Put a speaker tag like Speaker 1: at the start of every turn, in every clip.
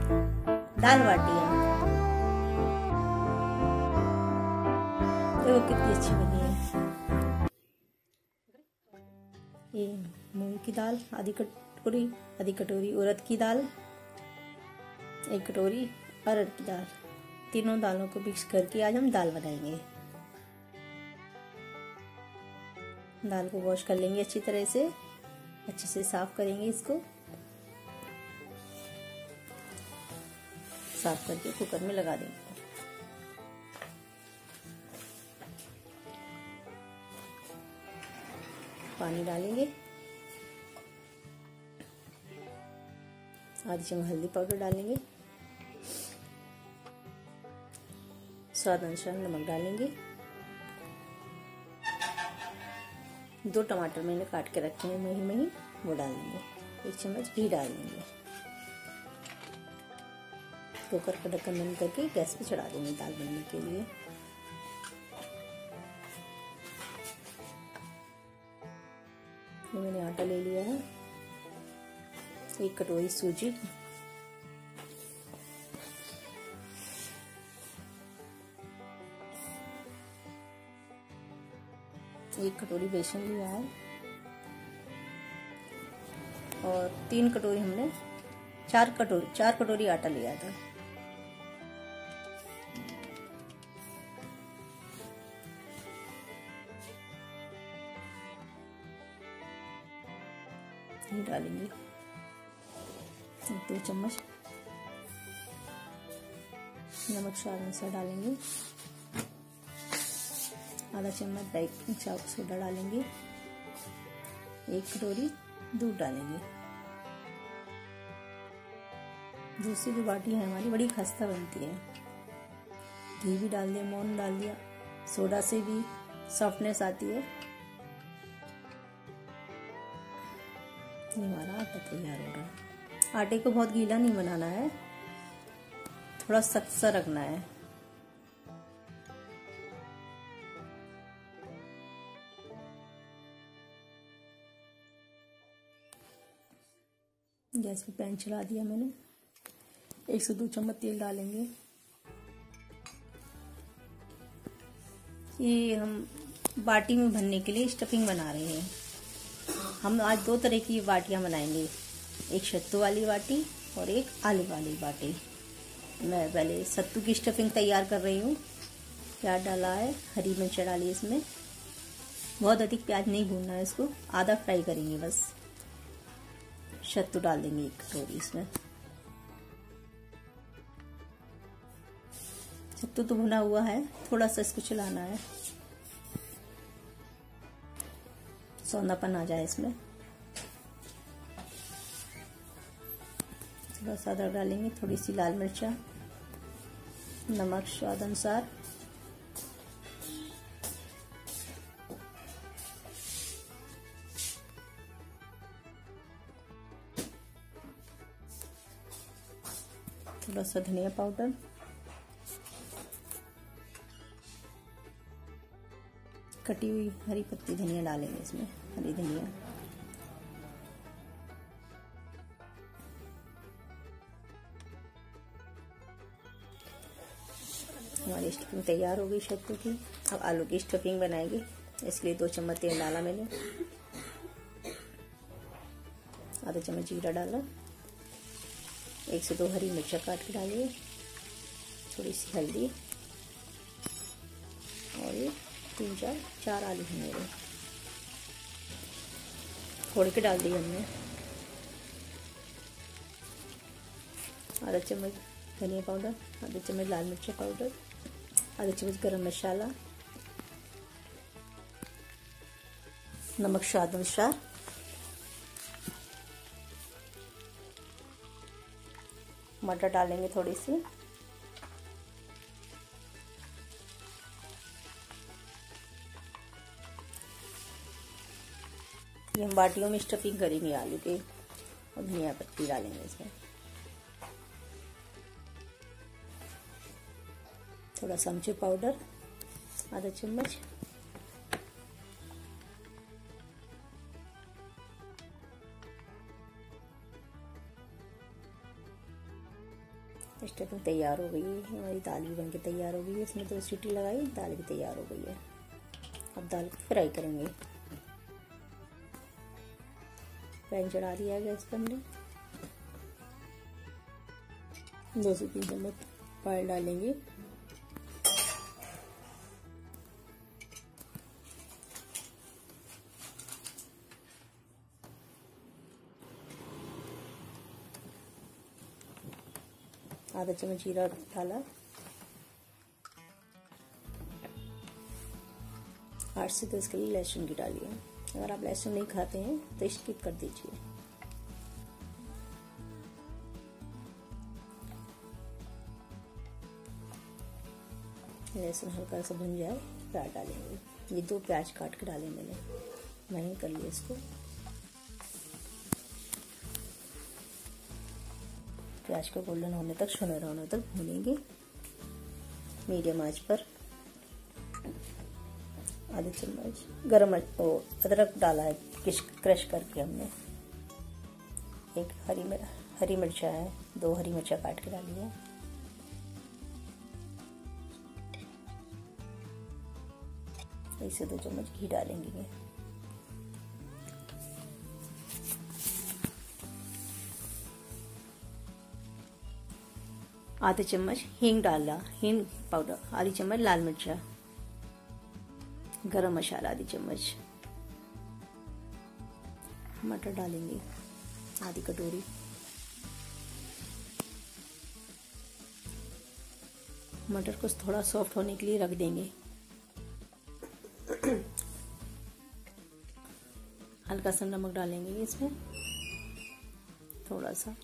Speaker 1: दाल बाटी है। देखो कितनी अच्छी बनी है। ये मूंग की दाल आधी कटोरी उड़द की दाल, 1 कटोरी अरहर की दाल, तीनों दालों को मिक्स करके आज हम दाल बनाएंगे। दाल को वॉश कर लेंगे अच्छी तरह से, अच्छे से साफ करेंगे। इसको साफ करके कुकर में लगा देंगे। पानी डालेंगे, आधी चम्मच हल्दी पाउडर डालेंगे, स्वाद अनुसार नमक डालेंगे, 2 टमाटर मैंने काट के रखे हैं महीन महीन, वो डाल देंगे, 1 चम्मच घी डाल देंगे। कुकर का ढक्कन बंद करके गैस पे चढ़ा देंगे दाल बनने के लिए। ये मैंने आटा ले लिया है, 1 कटोरी सूजी, एक कटोरी बेसन लिया है और 3 कटोरी हमने 4 कटोरी आटा लिया था। ये डालेंगे 2 चम्मच, नमक स्वाद अनुसार डालेंगे, आधा चम्मच बेकिंग सोडा डालेंगे, 1 कटोरी दूध डालेंगे। दूसरी जो बाटी है हमारी बड़ी खस्ता बनती है। घी भी डाल दिया, मोन डाल दिया, सोडा से भी सॉफ्टनेस आती है। ये हमारा आटा तैयार हो रहा है। आटे को बहुत गीला नहीं बनाना है, थोड़ा सख्त सा रखना है। गैस पे पैन चला दिया मैंने, 1 से 2 चम्मच तेल डालेंगे। ये हम बाटी में भरने के लिए स्टफिंग बना रहे हैं। हम आज 2 तरह की बाटियां बनाएंगे, एक सत्तू वाली बाटी और एक आलू वाली बाटी। मैं पहले सत्तू की स्टफिंग तैयार कर रही हूँ। प्याज डाला है, हरी मिर्च डाली इसमें, बहुत अधिक प्याज नहीं भूनना है इसको, आधा फ्राई करेंगे बस। सत्तू डाल देंगे 1 कटोरी इसमें। सत्तू तो भुना हुआ है, थोड़ा सा इसको चलाना है, सौंधापन आ जाए इसमें। थोड़ा सा अदरक डालेंगे, थोड़ी सी लाल मिर्चा, नमक स्वाद अनुसार, थोड़ा सा धनिया पाउडर, कटी हुई हरी पत्ती धनिया डालेंगे इसमें, हरी धनिया। हमारी स्टफिंग तैयार हो गई सत्तू की। अब आलू की स्टफिंग बनाएंगे, इसलिए 2 चम्मच तेल डाला मैंने, आधा चम्मच जीरा डाला, 1 से 2 हरी मिर्चा काट के डालिए, थोड़ी सी हल्दी और ये 3-4 आलू हैं मेरे, फोड़ के डाल दिए हमने। आधा चम्मच धनिया पाउडर, आधा चम्मच लाल मिर्च पाउडर, आधा चम्मच गरम मसाला, नमक स्वाद अनुसार, मटर डालेंगे थोड़ी सी, ये हम बाटियों में स्टफिंग करेंगे आलू के, और धनिया पत्ती डालेंगे इसमें, थोड़ा सा अमचूर पाउडर आधा चम्मच, स्टफिंग तैयार हो गई है, हमारी दाल भी बनके तैयार हो गई है। इसमें 2 सीटी लगाई, दाल भी तैयार हो गई है। अब दाल को फ्राई करेंगे। पैन चढ़ा दिया है गैस पर हमने। 2 से 3 चम्मच ऑयल डालेंगे। आधा चम्मच जीरा डाला। 8 से 10 कली लहसुन की डाली है। अगर आप लहसुन नहीं खाते हैं तो स्किप कर दीजिए। लहसुन हल्का सा भुन जाए, प्याज डालेंगे। ये 2 प्याज काट के डाले मैंने, महीन कर लिया इसको। प्याज को गोल्डन होने तक, सुनहरा होने तक भूनेंगे मीडियम आंच पर। आधे चम्मच गरम अदरक डाला है, क्रश करके हमने। एक हरी मिर्चा है, 2 हरी मिर्चा काट के डाली है। इसे 2 चम्मच घी डालेंगे। आधे चम्मच हींग डाला, हींग पाउडर। आधी चम्मच लाल मिर्चा, गरम मसाला आधी चम्मच। मटर डालेंगे आधी कटोरी। मटर को थोड़ा सॉफ्ट होने के लिए रख देंगे। हल्का सा नमक डालेंगे इसमें, थोड़ा सा।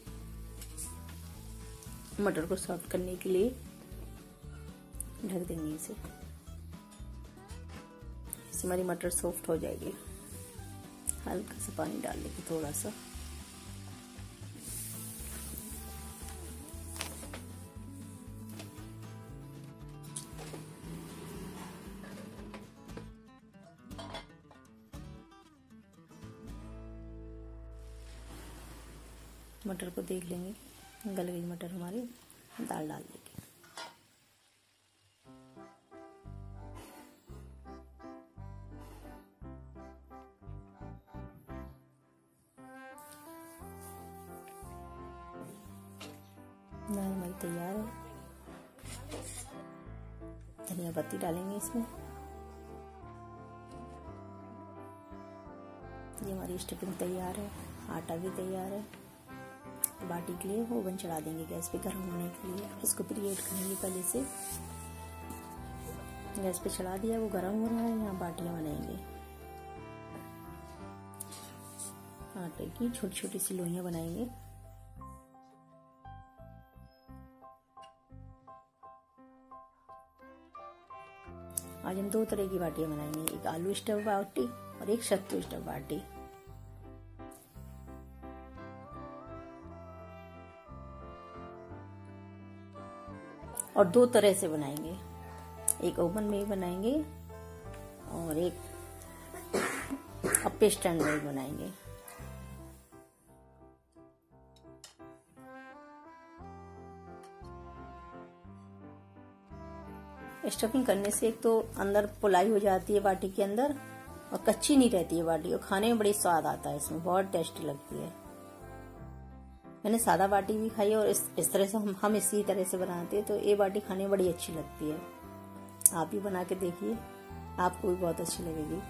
Speaker 1: मटर को सॉफ्ट करने के लिए ढक देंगे इसे। इससे हमारी मटर सॉफ्ट हो जाएगी। हल्का सा पानी डाल देंगे, थोड़ा सा। मटर को देख लेंगे, गल गई मटर हमारी। दाल डाल देंगे। दाल हमारी तैयार है। धनिया पत्ती डालेंगे इसमें। ये हमारी स्टफिंग तैयार है। आटा भी तैयार है। बाटी के लिए ओवन चढ़ा देंगे गैस पे गर्म होने के लिए। इसको प्रीहीट करेंगे पहले से। गैस पे चढ़ा दिया, वो गर्म हो रहा है। यहाँ बाटियां बनाएंगे। आटे की छोटी छोटी सी लोइयां बनाएंगे। आज हम 2 तरह की बाटियां बनाएंगे, एक आलू स्टफ बाटी और एक सत्तू स्टफ बाटी। और 2 तरह से बनाएंगे, एक ओवन में बनाएंगे और एक अप्पे स्टैंड में बनाएंगे। स्टफिंग करने से एक तो अंदर पुलाई हो जाती है बाटी के अंदर, और कच्ची नहीं रहती है बाटी, और खाने में बड़ी स्वाद आता है। इसमें बहुत टेस्टी लगती है। मैंने सादा बाटी भी खाई है, और इस तरह से हम इसी तरह से बनाते हैं, तो ये बाटी खाने में बड़ी अच्छी लगती है। आप भी बना के देखिए, आपको भी बहुत अच्छी लगेगी।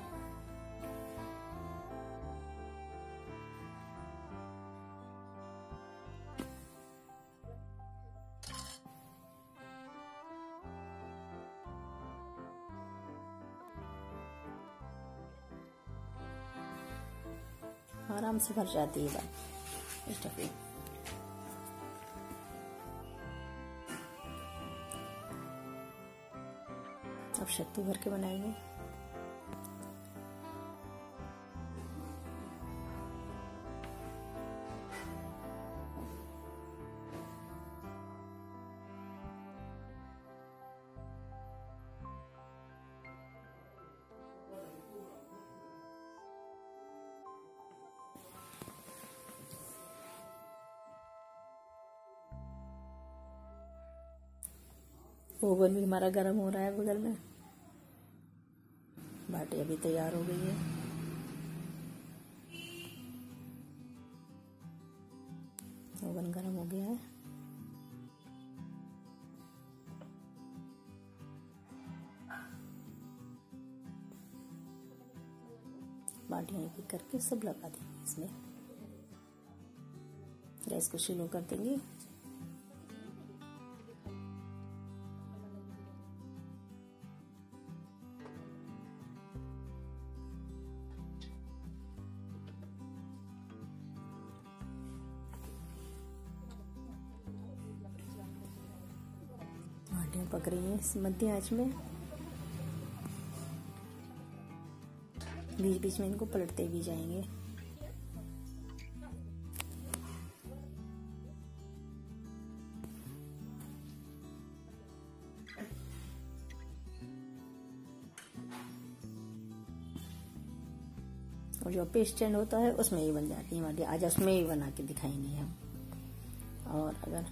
Speaker 1: आराम से भर जाती है स्टफिंग। अब सत्तू भर के बनाएंगे। ओवन भी हमारा गर्म हो रहा है बगल में। बाटी अभी तैयार हो गई है। ओवन गर्म हो गया है। बाटियाँ एक एक करके सब लगा देंगे इसमें। गैस को स्लो कर देंगे। बाटियाँ पक रही हैं इस मध्य आंच में। बीच बीच में इनको पलटते भी जाएंगे। और जो पे स्टैंड होता है उसमें ही बन जाती है बाटियाँ। आज उसमें ही बना के दिखाएंगे हम। और अगर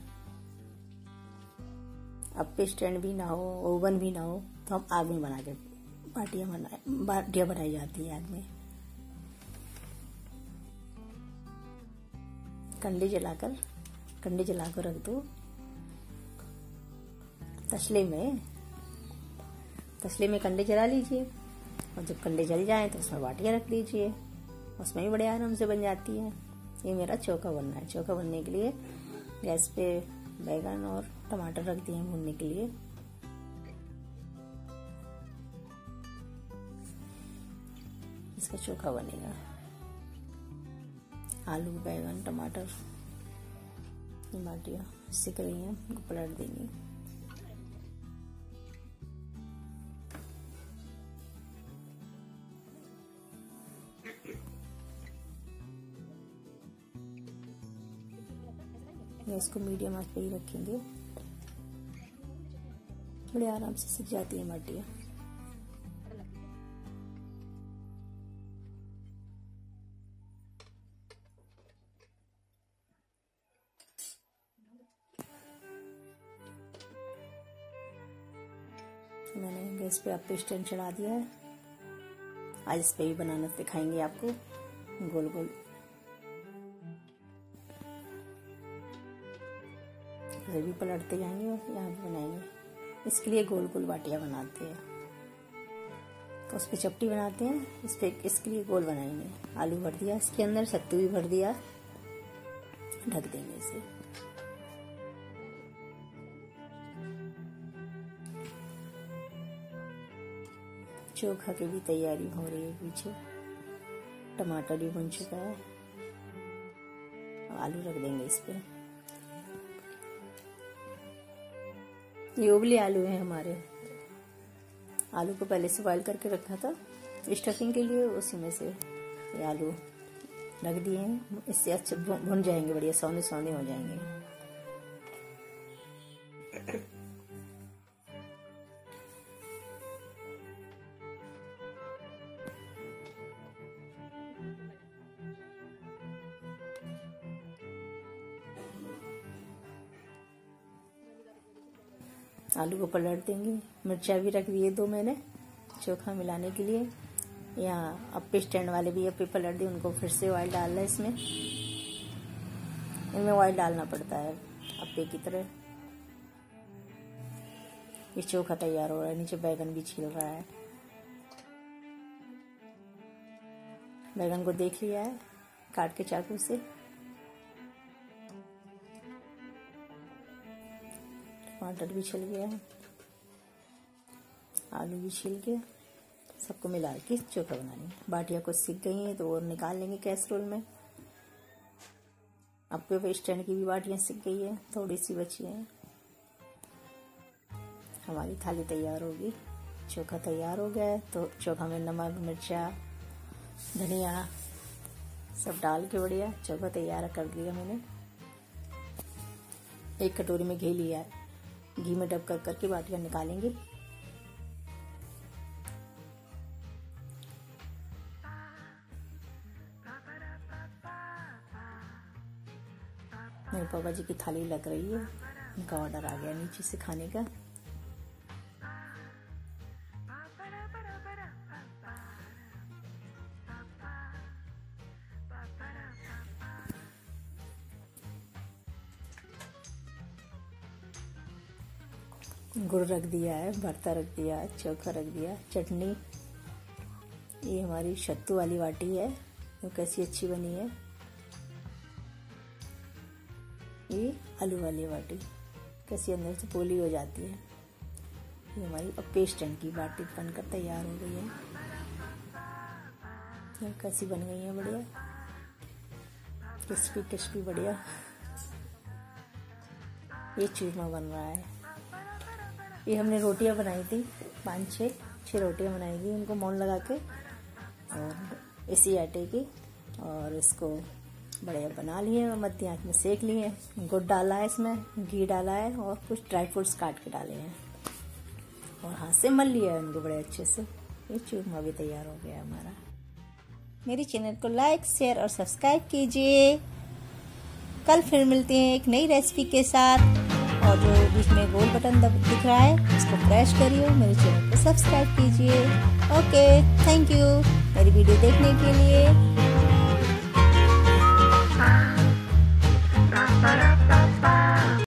Speaker 1: पे स्टैंड भी ना हो, ओवन भी ना हो, तो हम आग में बना के बाटियाँ बनाई जाती है आग में। कंडे जलाकर रख दो तसले में कंडे जला लीजिए। और जब कंडे जल जाएं तो उसमें बाटियाँ रख लीजिए। उसमें भी बड़े आराम से बन जाती है। ये मेरा चोखा बनना है। चोखा बनने के लिए गैस पे बैगन और टमाटर रख दिए भूनने के लिए। इसका चोखा बनेगा। आलू, बैगन, टमाटर, बाटियाँ सिक रही हैं, उनको पलट देंगे। इसको मीडियम आंच पे ही रखेंगे। बड़े आराम से सिक जाती है बाटियाँ। मैंने गैस पे पे स्टैंड चढ़ा दिया है। आज इस पे भी बनाना दिखाएंगे आपको। गोल गोल इसे भी पलटते जाएंगे और यहाँ भी बनाएंगे। इसके लिए गोल गोल बाटियाँ बनाते हैं। तो उस पर चपटी बनाते हैं, इसके लिए गोल बनाएंगे। आलू भर दिया इसके अंदर, सत्तू भी भर दिया। ढक देंगे इसे। चोखा की भी तैयारी हो रही है पीछे। टमाटर भी बन चुका है। आलू रख देंगे इस पे। ये उबले आलू हैं हमारे। आलू को पहले से बॉईल करके रखा था स्टफिंग के लिए। उसी में से ये आलू रख दिए हैं। इससे अच्छे भुन जाएंगे, बढ़िया सौंदे सौंदे हो जाएंगे। आलू को पलट देंगे। मिर्चा भी रख दिए 2 मैंने चोखा मिलाने के लिए। यहाँ अप्पे स्टैंड वाले भी अप्पे पलट दिए, उनको फिर से ऑयल डालना है इसमें। इनमें ऑयल डालना पड़ता है अप्पे की तरह। ये चोखा तैयार हो रहा है। नीचे बैगन भी छिल रहा है। बैगन को देख लिया है काट के चाकू से। टमाटर भी छिल गया है। आलू भी छिल गया। सबको मिला के चोखा बनाएंगे। बाटियाँ कुछ सिक गई हैं तो वो निकाल लेंगे कैसरोल में। अप्पे स्टैंड की भी बाटियाँ सिक गई है, थोड़ी सी बची है। हमारी थाली तैयार होगी। चोखा तैयार हो गया है। तो चोखा में नमक, मिर्चा, धनिया सब डाल के बढ़िया चोखा तैयार कर दिया मैंने। एक कटोरी में घी लिया है। घी में डब कर करके बाटियाँ निकालेंगे। मेरे पापा जी की थाली लग रही है। उनका ऑर्डर आ गया नीचे से खाने का। गुड़ रख दिया है, भरता रख दिया है, चोखा रख दिया, चटनी। ये हमारी सत्तू वाली बाटी है, वो कैसी अच्छी बनी है। ये आलू वाली बाटी कैसी अंदर से पोली हो जाती है। ये हमारी अब पेस्टन की बाटी बनकर तैयार हो गई है। ये कैसी बन गई है, बढ़िया क्रिस्पी क्रिस्पी बढ़िया। ये चूरमा बन रहा है। ये हमने रोटियां बनाई थी, 5-6 रोटियां बनाई थी, उनको मोन लगा के और इसी आटे की, और इसको बढ़िया बना लिए, मध्य आंच में सेक लिए। गुड़ डाला है इसमें, घी डाला है और कुछ ड्राई फ्रूट्स काट के डाले हैं और हाथ से मल लिया है उनको बड़े अच्छे से। ये चूरमा भी तैयार हो गया हमारा। मेरे चैनल को लाइक, शेयर और सब्सक्राइब कीजिए। कल फिर मिलते हैं एक नई रेसिपी के साथ, और जो बीच में गोल बटन दिख रहा है उसको प्रेस करिए, मेरे चैनल को सब्सक्राइब कीजिए। ओके, थैंक यू मेरी वीडियो देखने के लिए।